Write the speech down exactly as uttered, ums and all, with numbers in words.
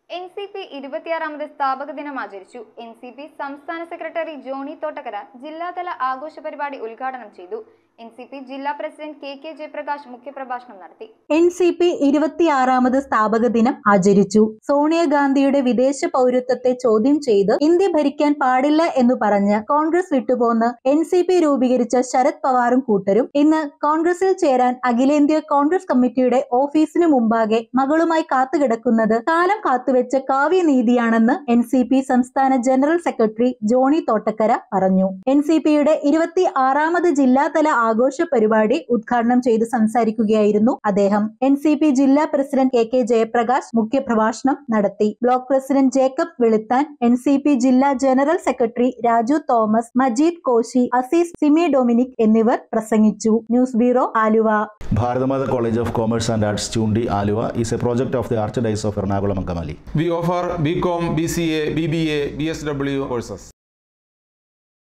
N C P ഇരുപത്തിയാറാമത് സ്ഥാപക ദിനം ആചരിച്ചു. എൻ സി പി സംസ്ഥാന സെക്രട്ടറി ജോണി തോട്ടക്കര ജില്ലാതല ആഘോഷ പരിപാടി ഉദ്ഘാടനം ചെയ്തു. എൻ സി പി ജില്ലാ പ്രസിഡന്റ് കെ കെ ജയപ്രകാശ് മുഖ്യപ്രഭാഷണം നടത്തി. എൻ സി പി ഇരുപത്തിയാറാമത് സ്ഥാപക ദിനം ആചരിച്ചു. സോണിയാഗാന്ധിയുടെ വിദേശ പൗരത്വത്തെ ചോദ്യം ചെയ്ത് ഇന്ത്യ ഭരിക്കാൻ പാടില്ല എന്ന് പറഞ്ഞ് കോൺഗ്രസ് വിട്ടുപോന്ന് എൻ സി പി രൂപീകരിച്ച ശരത് പവാറും കൂട്ടരും ഇന്ന് കോൺഗ്രസിൽ ചേരാൻ അഖിലേന്ത്യാ കോൺഗ്രസ് കമ്മിറ്റിയുടെ ഓഫീസിന് മുമ്പാകെ മകളുമായി കാത്തുകിടക്കുന്നത് കാലം കാത്തുവെച്ച കാവ്യനീതിയാണെന്ന് എൻ സി പി സംസ്ഥാന ജനറൽ സെക്രട്ടറി ജോണി തോട്ടക്കര പറഞ്ഞു. എൻ സി പിയുടെ ഇരുപത്തി ആറാമത് ജില്ലാതല ആഘോഷ പരിപാടി ഉദ്ഘാടനം ചെയ്ത് സംസാരിക്കുകയായിരുന്നു അദ്ദേഹം. എൻ സി പി ജില്ലാ പ്രസിഡന്റ് കെ കെ ജയപ്രകാശ് മുഖ്യപ്രഭാഷണം നടത്തി. Block president Jacob Veluthan, N C P ജില്ലാ ജനറൽ സെക്രട്ടറി രാജു തോമസ്, മജീദ് കോശി, അസീസ്, സിമി ഡൊമിനിക് എന്നിവർ പ്രസംഗിച്ചു. News bureau, Aluva. Bharathamata College of Commerce and Arts, Chundi, Aluva is a project of the Archdiocese of Ernakulam and Ankamali. We offer B Com, B C A, B B A, B S W courses.